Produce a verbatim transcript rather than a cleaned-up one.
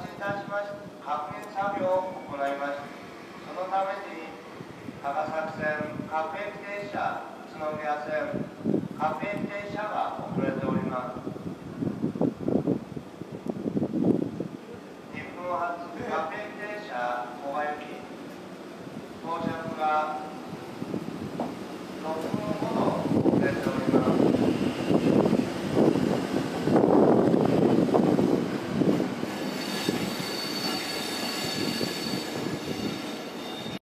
ちいたしまして確認作業を行いました。そのために高崎線各駅停車、宇都宮線各駅停車が遅れております。日本発各駅停車小葉行き到着が